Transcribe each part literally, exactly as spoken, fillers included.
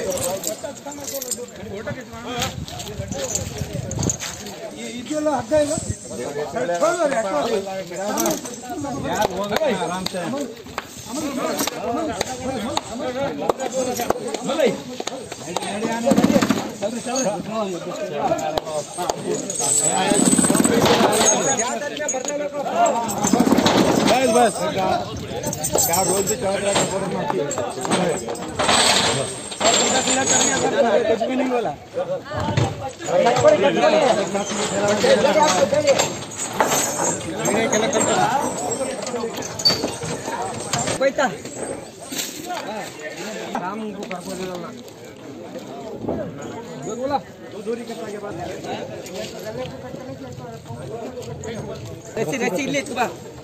ಇದೆಲ್ಲ ಹದಿನೈದು ಆರಾಮ್ಸೆ बस क्या रोज भी चढ़ रहा कुछ भी नहीं बोला बोला दूरी करने के बाद रस्सी रस्सी ले तू बा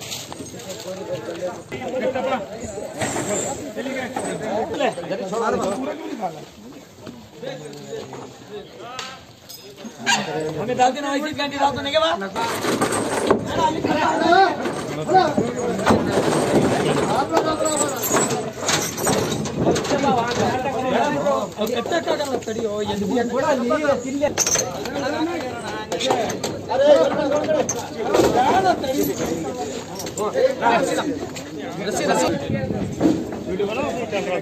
हमें डाल देना इसी घंटे डाल देने के बाद कितना क्या करना तड़ी हो ये थोड़ा लिए किल्ले अरे यार तड़ी रस्सी रस्सी वीडियो बनाओ चल रहा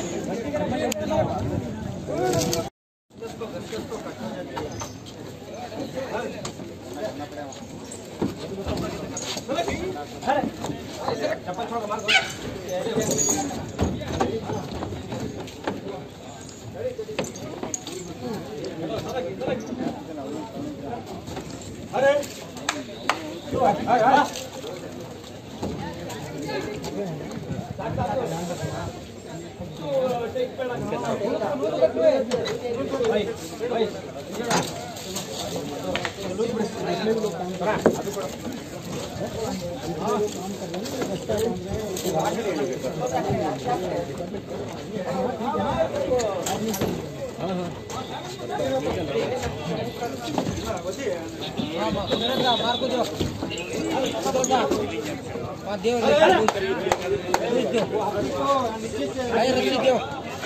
है चप्पल छोड़ मार अरे मार्को दो देव रस्सी दो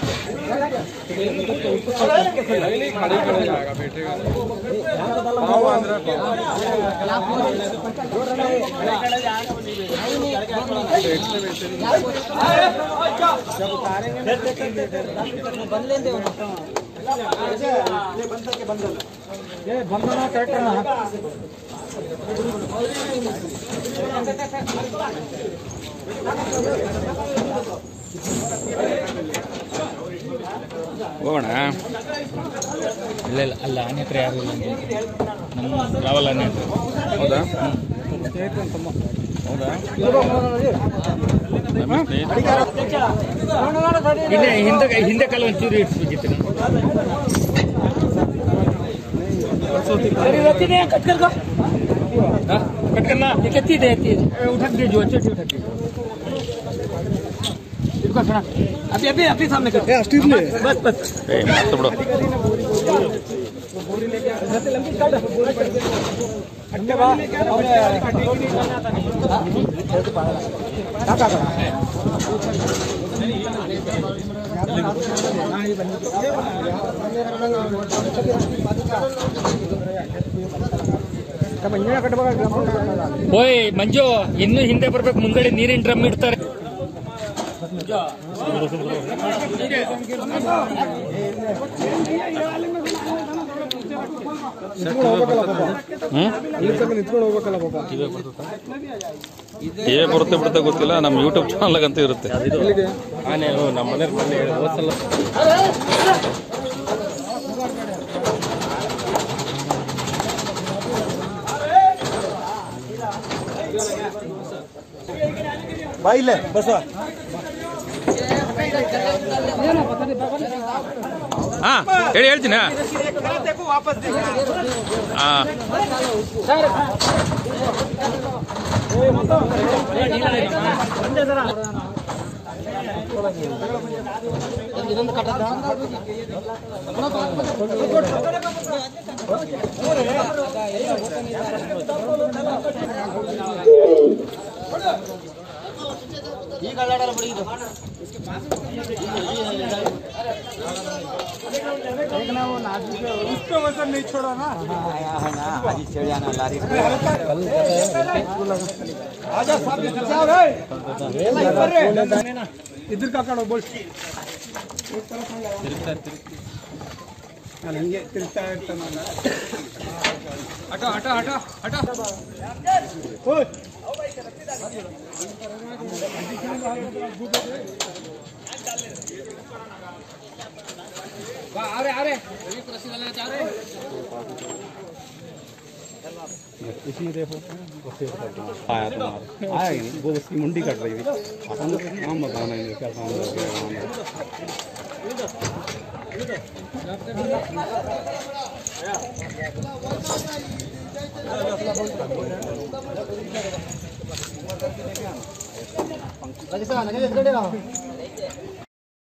बंद लेंगे बंद करके बंद ये बंधना करेक्ट है ना ಹೋಗೋಣ ಇಲ್ಲ ಇಲ್ಲ ಅಲ್ಲ ಆನೆ ಹತ್ರ ಯಾರು ಇಲ್ಲ ನಮ್ಮ ಟ್ರಾವೆಲ್ ಆನೆ ಹತ್ರ ಹೌದಾ ಹೌದಾ ಹಿಂದೆ ಹಿಂದೆ ಹಿಂದೆ ಕಾಲ ಒಂಚೂರು ಇಡ್ಸ್ಬೇಕಿತ್ತು कट कर दो कट करना ये कितनी देती है उठा के जो अच्छे उठा के इसको सुना अभी अभी अभी सामने कर स्टील ले बस बस ए मत बड़ो बोरी लेके जैसे लंबी काट अट्टे बा और कटिंग नहीं करना आता नहीं ऐसे पागल काका का ಓಯ್ ಮಂಜು ಇನ್ನು ಹಿಂದೆ ಬರ್ಬೇಕು ಮುಂದಡೆ ನೀರಿನ ಡ್ರಮ್ ಇಡ್ತಾರೆ ಟಿವಿ ಬರುತ್ತೆ ಬಿಡುತ್ತೆ ಗೊತ್ತಿಲ್ಲ ನಮ್ಮ ಯೂಟ್ಯೂಬ್ ಚಾನಲ್ ಅಂತ ಇರುತ್ತೆ ಆನೆ ನಮ್ಮ ಮನೆ ಹೋದ್ಸಲ ಬಾಯಿಲೆ ಬಸವ ಹಾ ಹೇಳಿ ಹೇಳ್ತೀನಿ ಹಾ ಇದೊಂದು ಕಟ್ಟದ ಈಗ ಅಲ್ಲಾಡಲ್ಲ ಬಿಡಿ ಇದು देखना वो नाजुक है, उस पे वजन नहीं छोड़ा ना। हाँ है ना हाजी चिड़ियाना लारी आजा साहब इधर का करो बोल ಹಿಂಗೆ ತಿರ್ತಾ ಇರ್ತಾನಲ್ಲ ಹಟ ಹಟ ಹಟ ಹಟ ಓಯ್ बा आ रहे आ रहे रवि को रस्सी डालना चाह रहे इसी देखो आया तुम्हारा आया ही नहीं वो उसकी मुंडी कट रही थी अपन तो काम बताना है क्या काम कर रहे हैं